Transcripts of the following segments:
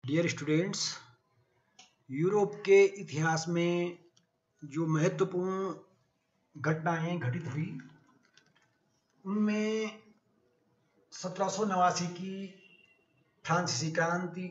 Dear students, Europe के इतिहास में जो महत्वपूर्ण घटनाएं घटित हुई उनमें 1789 की फ्रांसीसी क्रांति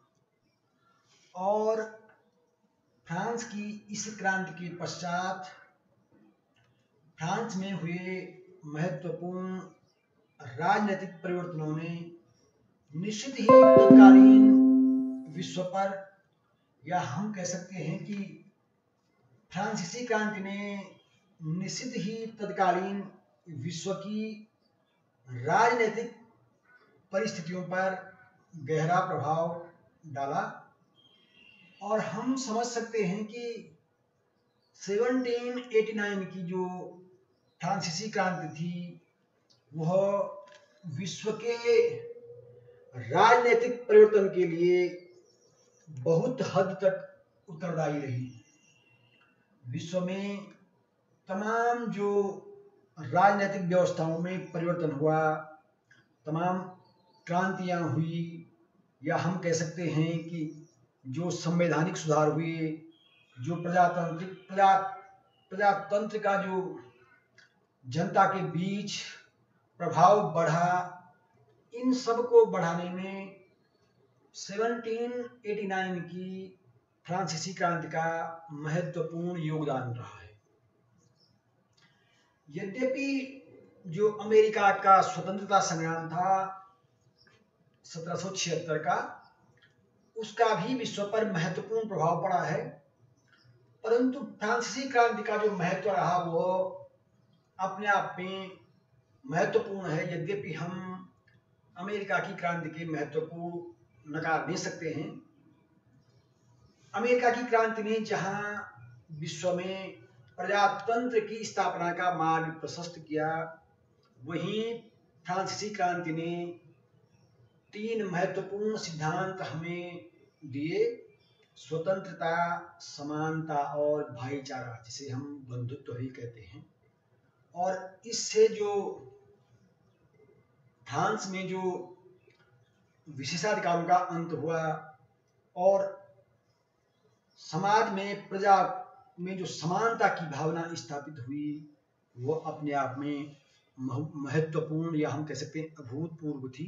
और फ्रांस की इस क्रांति के पश्चात फ्रांस में हुए महत्वपूर्ण राजनीतिक परिवर्तनों ने निश्चित ही तत्कालीन विश्व पर, या हम कह सकते हैं कि फ्रांसीसी क्रांति ने निश्चित ही तत्कालीन विश्व की राजनीतिक परिस्थितियों पर गहरा प्रभाव डाला। और हम समझ सकते हैं कि 1789 की जो फ्रांसीसी क्रांति थी वह विश्व के राजनीतिक परिवर्तन के लिए बहुत हद तक उत्तरदायी रही। विश्व में तमाम जो राजनीतिक व्यवस्थाओं में परिवर्तन हुआ, तमाम क्रांतियां हुई, या हम कह सकते हैं कि जो संवैधानिक सुधार हुए, जो प्रजातंत्र का जो जनता के बीच प्रभाव बढ़ा, इन सब को बढ़ाने में 1789 की फ्रांसीसी क्रांति का महत्वपूर्ण योगदान रहा है। यद्यपि जो अमेरिका का स्वतंत्रता संग्राम था 1776 का, उसका भी विश्व पर महत्वपूर्ण प्रभाव पड़ा है, परंतु फ्रांसीसी क्रांति का जो महत्व रहा वो अपने आप में महत्वपूर्ण है। यद्यपि हम अमेरिका की क्रांति के महत्व को नकार नहीं सकते हैं। अमेरिका की क्रांति ने जहां विश्व में प्रजातंत्र की स्थापना का मार्ग प्रशस्त किया, वहीं फ्रांसीसी क्रांति ने 3 महत्वपूर्ण सिद्धांत हमें दिए: स्वतंत्रता, समानता और भाईचारा, जिसे हम बंधुत्व भी कहते हैं। और इससे जो फ्रांस में जो विशेषाधिकारों का अंत हुआ और समाज में, प्रजा में जो समानता की भावना स्थापित हुई, वो अपने आप में महत्वपूर्ण, या हम कह सकते हैं अभूतपूर्व थी।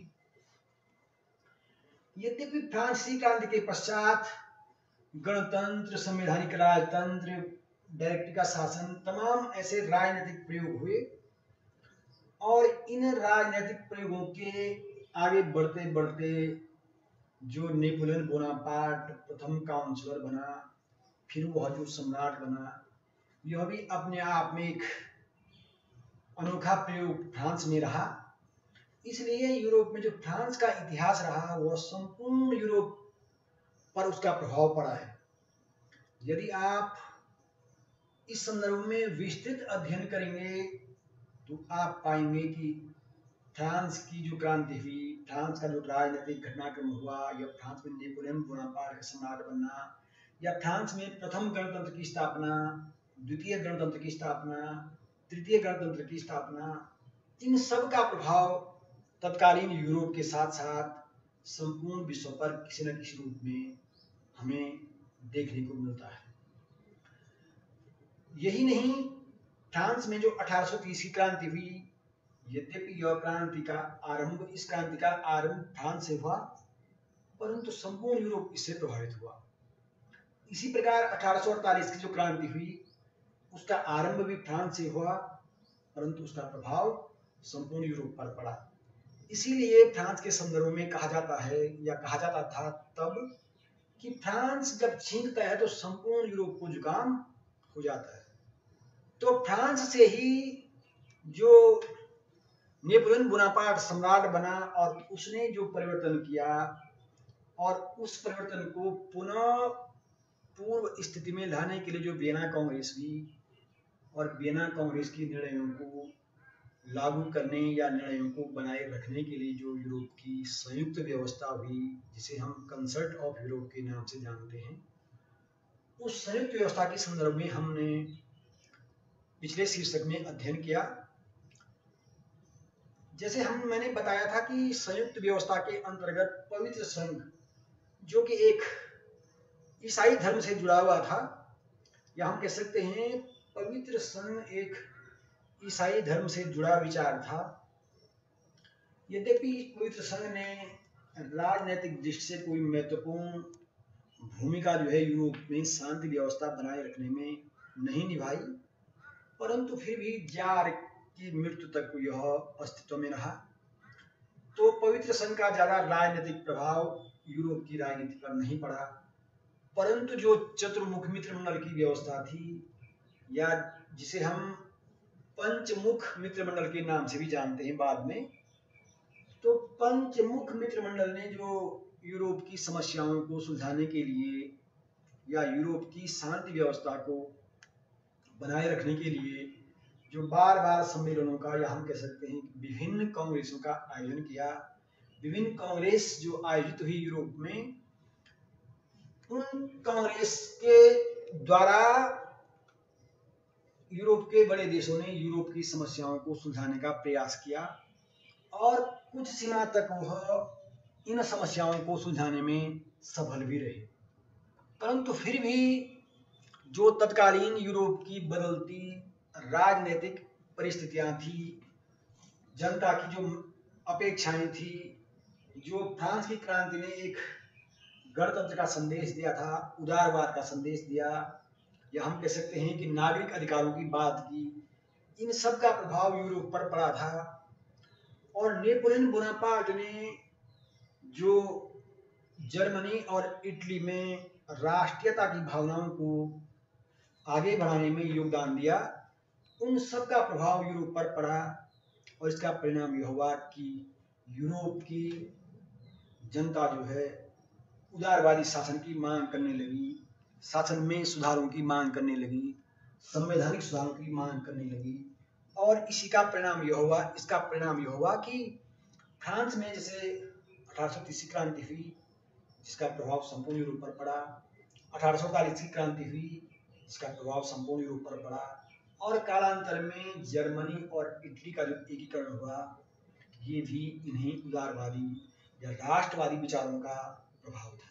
यद्यपि फ्रांसीसी क्रांति के पश्चात गणतंत्र, संवैधानिक राजतंत्र, डायरेक्टरी का शासन, तमाम ऐसे राजनीतिक प्रयोग हुए, और इन राजनीतिक प्रयोगों के आगे बढ़ते बढ़ते जो नेपोलियन बोनापार्ट प्रथम काउंसलर बना, फिर वह जो सम्राट बना, यह भी अपने आप में एक अनोखा प्रयोग फ्रांस में रहा। इसलिए यूरोप में जो फ्रांस का इतिहास रहा वह संपूर्ण यूरोप पर उसका प्रभाव पड़ा है। यदि आप इस संदर्भ में विस्तृत अध्ययन करेंगे तो आप पाएंगे कि फ्रांस की जो क्रांति हुई, फ्रांस का जो राजनीतिक घटनाक्रम हुआ, या फ्रांस में नेपोलियन बोनापार्ट का सम्राट बनना, या फ्रांस में प्रथम गणतंत्र की स्थापना, द्वितीय गणतंत्र की स्थापना, तृतीय गणतंत्र की स्थापना, इन सब का प्रभाव तत्कालीन यूरोप के साथ साथ संपूर्ण विश्व पर किसी न किसी रूप में हमें देखने को मिलता है। यही नहीं, फ्रांस में जो 1830 की क्रांति हुई, यद्यपि यह क्रांति का आरंभ, इस क्रांति का आरंभ फ्रांस से हुआ, परंतु संपूर्ण यूरोप इससे प्रभावित हुआ। इसी प्रकार 1848 की जो क्रांति हुई, उसका आरंभ भी फ्रांस से हुआ, परंतु उसका प्रभाव संपूर्ण यूरोप पर पड़ा। इसीलिए फ्रांस के संदर्भ में कहा जाता है, या कहा जाता था तब, कि फ्रांस जब छींकता है तो संपूर्ण यूरोप को जुकाम हो जाता है। तो फ्रांस से ही जो नेपोलियन बोनापार्ट सम्राट बना, और उसने जो परिवर्तन किया, और उस परिवर्तन को पुनः पूर्व स्थिति में लाने के लिए जो वियना कांग्रेस हुई, और वियना कांग्रेस की निर्णयों को लागू करने या निर्णयों को बनाए रखने के लिए जो यूरोप की संयुक्त व्यवस्था हुई, जिसे हम कंसर्ट ऑफ यूरोप के नाम से जानते हैं, उस संयुक्त व्यवस्था के संदर्भ में हमने पिछले शीर्षक में अध्ययन किया। जैसे मैंने बताया था कि संयुक्त व्यवस्था के अंतर्गत पवित्र संघ जो कि एक ईसाई धर्म से जुड़ा हुआ था, या हम कह सकते हैं पवित्र संघ एक ईसाई धर्म से जुड़ा विचार था। यद्यपि पवित्र संघ ने राजनीतिक दृष्टि से कोई महत्वपूर्ण भूमिका जो है यूरोप में शांति व्यवस्था बनाए रखने में नहीं निभाई, परंतु फिर भी जार की मृत्यु तक यह अस्तित्व में रहा। तो पवित्र संघ का ज्यादा राजनीतिक प्रभाव यूरोप की राजनीति पर नहीं पड़ा, परंतु जो चतुर्मुख मित्र मंडल की व्यवस्था थी, या जिसे हम पंचमुख मित्र मंडल के नाम से भी जानते हैं बाद में, तो पंचमुख मित्र मंडल ने जो यूरोप की समस्याओं को सुलझाने के लिए या यूरोप की शांति व्यवस्था को बनाए रखने के लिए जो बार बार सम्मेलनों का, या हम कह सकते हैं विभिन्न कांग्रेसों का आयोजन किया, विभिन्न कांग्रेस जो आयोजित हुई यूरोप में, उन कांग्रेस के द्वारा यूरोप के बड़े देशों ने यूरोप की समस्याओं को सुलझाने का प्रयास किया और कुछ सीमा तक वह इन समस्याओं को सुलझाने में सफल भी रहे। परंतु फिर भी जो तत्कालीन यूरोप की बदलती राजनीतिक परिस्थितियां थी, जनता की जो अपेक्षाएं थी, जो फ्रांस की क्रांति ने एक गणतंत्र का संदेश दिया था, उदारवाद का संदेश दिया, या हम कह सकते हैं कि नागरिक अधिकारों की बात की, इन सब का प्रभाव यूरोप पर पड़ा था। और नेपोलियन बोनापार्ट ने जो जर्मनी और इटली में राष्ट्रीयता की भावनाओं को आगे बढ़ाने में योगदान दिया, उन सब का प्रभाव यूरोप पर पड़ा और इसका परिणाम यह हुआ कि यूरोप की जनता जो है उदारवादी शासन की मांग करने लगी, शासन में सुधारों की मांग करने लगी, संवैधानिक सुधारों की मांग करने लगी। और इसी का परिणाम यह हुआ, इसका परिणाम यह हुआ कि फ्रांस में जैसे 1830 की क्रांति हुई, जिसका प्रभाव संपूर्ण यूरोप पर पड़ा, 1848 की क्रांति हुई, जिसका प्रभाव संपूर्ण यूरोप पर पड़ा, और कालांतर में जर्मनी और इटली का जो एकीकरण हुआ, ये भी इन्हीं उदारवादी या राष्ट्रवादी विचारों का प्रभाव था।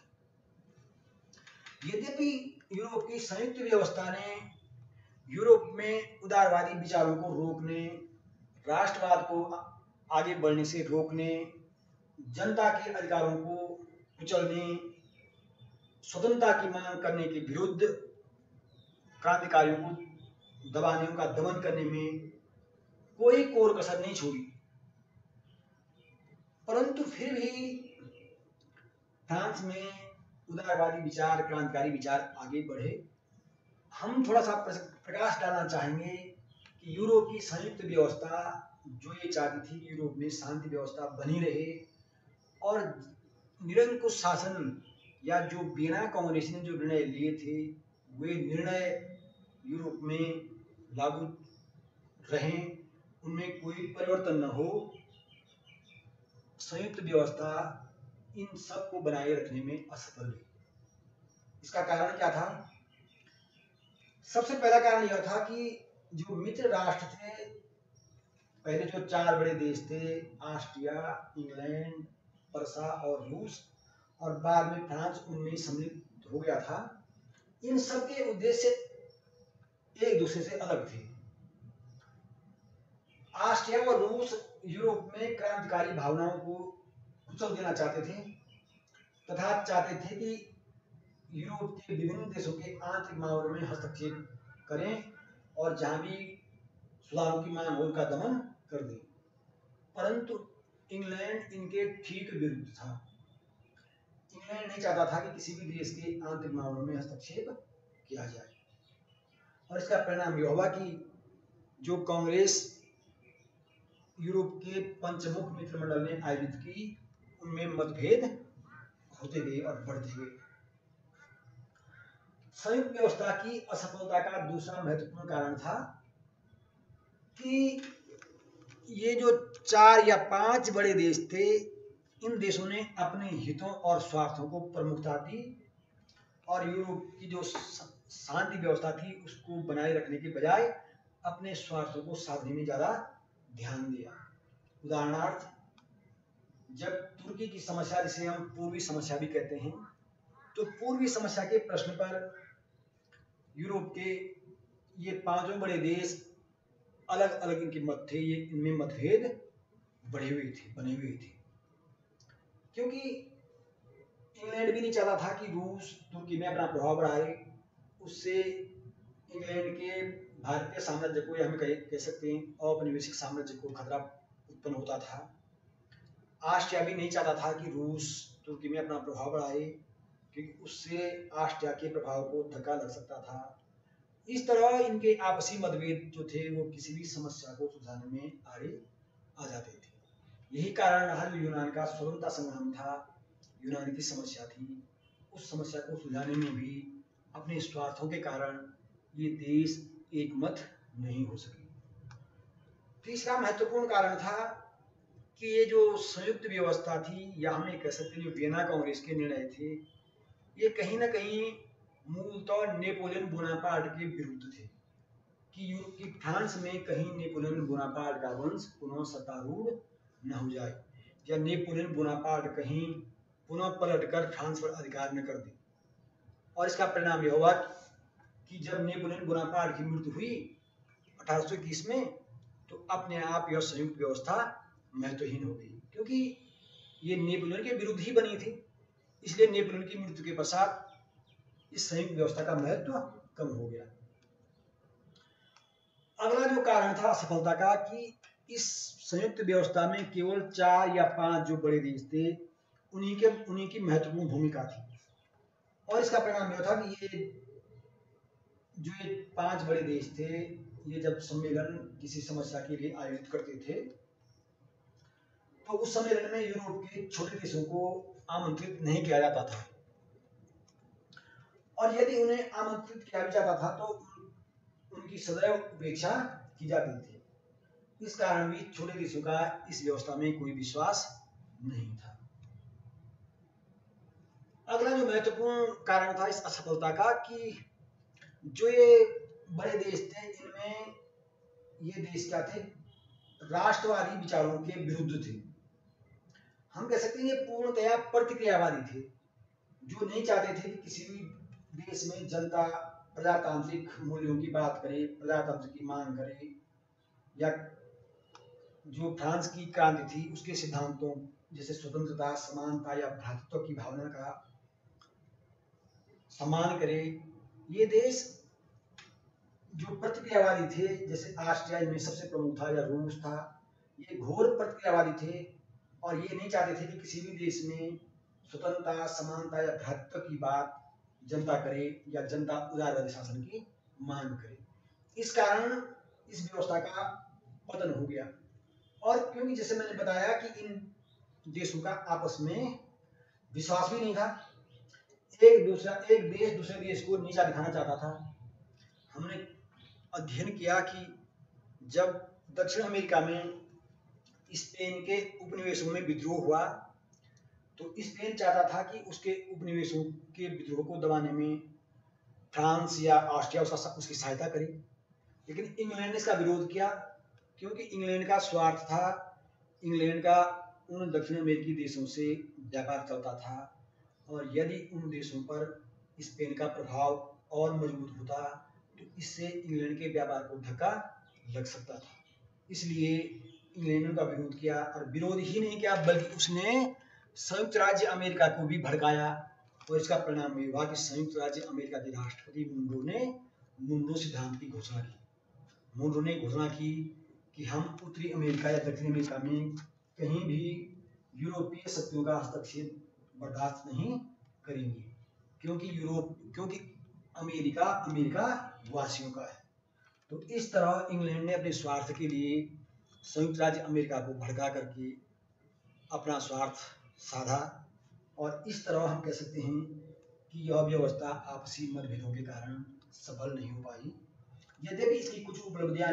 यद्यपि यूरोप की संयुक्त व्यवस्था ने यूरोप में उदारवादी विचारों को रोकने, राष्ट्रवाद को आगे बढ़ने से रोकने, जनता के अधिकारों को कुचलने, स्वतंत्रता की मांग करने के विरुद्ध क्रांतिकारियों को दबाने, उनका दमन करने में कोई कोर कसर नहीं छोड़ी। परंतु फिर भी फ्रांस में उदारवादी विचार, क्रांतिकारी विचार आगे बढ़े। हम थोड़ा सा प्रकाश डालना चाहेंगे कि यूरोप की संयुक्त व्यवस्था जो ये चाहती थी कि यूरोप में शांति व्यवस्था बनी रहे और निरंकुश शासन, या जो वियना कांग्रेस ने जो निर्णय लिए थे वे निर्णय यूरोप में लागू रहें, उनमें कोई परिवर्तन न हो, संयुक्त व्यवस्था इन सब को बनाए रखने में असफल रही। इसका कारण क्या था? सबसे पहला कारण यह था कि जो मित्र राष्ट्र थे, पहले जो 4 बड़े देश थे, ऑस्ट्रिया, इंग्लैंड, पर्सा और रूस, और बाद में फ्रांस उनमें सम्मिलित हो गया था, इन सब के उद्देश्य एक दूसरे से अलग थे। ऑस्ट्रिया और रूस यूरोप में क्रांतिकारी भावनाओं को कुचल देना चाहते थे तथा चाहते थे कि यूरोप के विभिन्न देशों के आंतरिक मामलों में हस्तक्षेप करें और जहां भी सुधारों की मांग हो उनका दमन कर दें। परंतु इंग्लैंड इनके ठीक विरुद्ध था। इंग्लैंड नहीं चाहता था कि किसी भी देश के आंतरिक मामलों में हस्तक्षेप किया जाए, और इसका परिणाम यह हुआ कि जो कांग्रेस यूरोप के पंचमुख मित्र मंडल ने आयोजित की, उनमें मतभेद होते गए और बढ़ते गए। संयुक्त व्यवस्था की असफलता का दूसरा महत्वपूर्ण कारण था कि ये जो 4 या 5 बड़े देश थे, इन देशों ने अपने हितों और स्वार्थों को प्रमुखता दी और यूरोप की जो शांति व्यवस्था थी उसको बनाए रखने के बजाय अपने स्वार्थों को साधने में ज्यादा ध्यान दिया। उदाहरणार्थ, जब तुर्की की समस्या, जिसे हम पूर्वी समस्या भी कहते हैं, तो पूर्वी समस्या के प्रश्न पर यूरोप के ये पांचों बड़े देश अलग अलग इनके मत थे, ये इनमें मतभेद बने हुए थे, क्योंकि इंग्लैंड भी नहीं चाहता था कि रूस तुर्की में अपना प्रभाव बढ़ाए। उससे इंग्लैंड के भारतीय साम्राज्य को, या हम कह सकते हैं औपनिवेशिक साम्राज्य को खतरा उत्पन्न होता था। ऑस्ट्रिया भी नहीं चाहता था कि रूस तुर्की में अपना प्रभाव बढ़ाए, क्योंकि उससे ऑस्ट्रिया के प्रभाव को धक्का लग सकता था। इस तरह इनके आपसी मतभेद जो थे वो किसी भी समस्या को सुलझाने में आड़े आ जाते थे। यही कारण रहा जो यूनान का स्वतंत्रता संग्राम था, यूनान की समस्या थी, उस समस्या को सुलझाने में भी अपने स्वार्थों के कारण ये देश एक मत नहीं हो सके। तीसरा महत्वपूर्ण कारण था कि ये जो संयुक्त व्यवस्था थी, या हम ये कह सकते हैं जो वियना कांग्रेस के निर्णय थे, ये कहीं ना कहीं मूलतः नेपोलियन बोनापार्ट के विरुद्ध थे कि फ्रांस में कहीं नेपोलियन बोनापार्ट का वंश पुनः सत्तारूढ़ न हो जाए, या नेपोलियन बोनापार्ट कहीं पुनः पलटकर फ्रांस पर अधिकार न कर दे। और इसका परिणाम यह हुआ कि जब नेपोलियन बोनापार्ट की मृत्यु हुई 1821 में, तो अपने आप यह संयुक्त व्यवस्था महत्वहीन हो गई, क्योंकि ये नेपोलियन के विरुद्ध ही बनी थी। इसलिए नेपोलियन की मृत्यु के पश्चात इस संयुक्त व्यवस्था का महत्व कम हो गया। अगला जो कारण था असफलता का, कि इस संयुक्त व्यवस्था में केवल 4 या 5 जो बड़े देश थे, उन्हीं की महत्वपूर्ण भूमिका थी। और इसका परिणाम यह था कि ये 5 बड़े देश थे, ये जब सम्मेलन किसी समस्या के लिए आयोजित करते थे, तो उस सम्मेलन में यूरोप के छोटे देशों को आमंत्रित नहीं किया जाता था, और यदि उन्हें आमंत्रित किया भी जाता था तो उनकी सदैव उपेक्षा की जाती थी। इस कारण भी छोटे देशों का इस व्यवस्था में कोई विश्वास नहीं था। अगला जो महत्वपूर्ण कारण था इस असफलता का, कि जो ये बड़े देश थे, इनमें ये देश क्या थे, राष्ट्रवादी विचारों के विरुद्ध थे। हम कह सकते हैं ये पूर्णतया प्रतिक्रियावादी थे, जो नहीं चाहते थे कि किसी भी देश में जनता प्रजातांत्रिक मूल्यों की बात करे, प्रजातंत्र की मांग करे, या जो फ्रांस की क्रांति थी उसके सिद्धांतों जैसे स्वतंत्रता, समानता या भ्रातृत्व की भावना का सम्मान करे। ये देश जो प्रतिक्रियावादी थे, जैसे ऑस्ट्रिया इनमें सबसे प्रमुख था, या रूस था, ये घोर प्रतिक्रियावादी थे, और ये नहीं चाहते थे कि किसी भी देश में स्वतंत्रता, समानता या भ्रातृत्व की बात जनता करे, या जनता उदारवादी शासन की मांग करे। इस कारण इस व्यवस्था का पतन हो गया। और क्योंकि जैसे मैंने बताया कि इन देशों का आपस में विश्वास भी नहीं था, एक देश दूसरे देश को नीचा दिखाना चाहता था। हमने अध्ययन किया कि जब दक्षिण अमेरिका में स्पेन के उपनिवेशों में विद्रोह हुआ, तो स्पेन चाहता था कि उसके उपनिवेशों के विद्रोह को दबाने में फ्रांस या ऑस्ट्रिया उसकी सहायता करे, लेकिन इंग्लैंड ने इसका विरोध किया, क्योंकि इंग्लैंड का स्वार्थ था, इंग्लैंड का उन दक्षिण अमेरिकी देशों से व्यापार चलता था, और यदि उन देशों पर स्पेन का प्रभाव और मजबूत होता तो इससे इंग्लैंड के व्यापार को धक्का लग सकता था। इसलिए इंग्लैंड ने का विरोध किया, और विरोध ही नहीं किया बल्कि उसने संयुक्त राज्य अमेरिका को भी भड़काया, और इसका परिणाम ये हुआ कि संयुक्त राज्य अमेरिका के राष्ट्रपति मुनरो ने मुनरो सिद्धांत की घोषणा की। मुनरो ने घोषणा की कि हम उत्तरी अमेरिका या दक्षिण अमेरिका में कहीं भी यूरोपीय शक्तियों का हस्तक्षेप बर्दाश्त नहीं करेंगे, क्योंकि अमेरिका वासियों का है। तो इस तरह इंग्लैंड ने अपने स्वार्थ के लिए संयुक्त राज्य अमेरिका को भड़का करके अपना स्वार्थ साधा, और इस तरह हम कह सकते हैं कि यह व्यवस्था आपसी मतभेदों के कारण सफल नहीं हो पाई। यद्यपि इसकी कुछ उपलब्धियां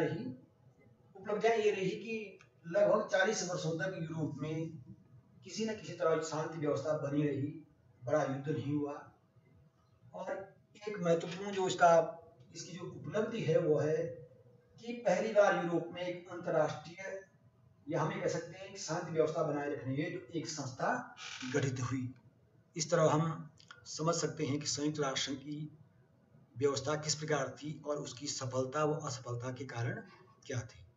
ये रही कि लगभग 40 वर्षों तक यूरोप में किसी न किसी तरह शांति व्यवस्था बनी रही, बड़ा युद्ध नहीं हुआ। और एक महत्वपूर्ण जो इसकी जो उपलब्धि है वो है कि पहली बार यूरोप में एक अंतर्राष्ट्रीय, या हम ये कह सकते हैं शांति व्यवस्था बनाए रखने के लिए एक संस्था गठित हुई। इस तरह हम समझ सकते हैं कि संयुक्त राष्ट्र संघ की व्यवस्था किस प्रकार थी और उसकी सफलता व असफलता के कारण क्या थे।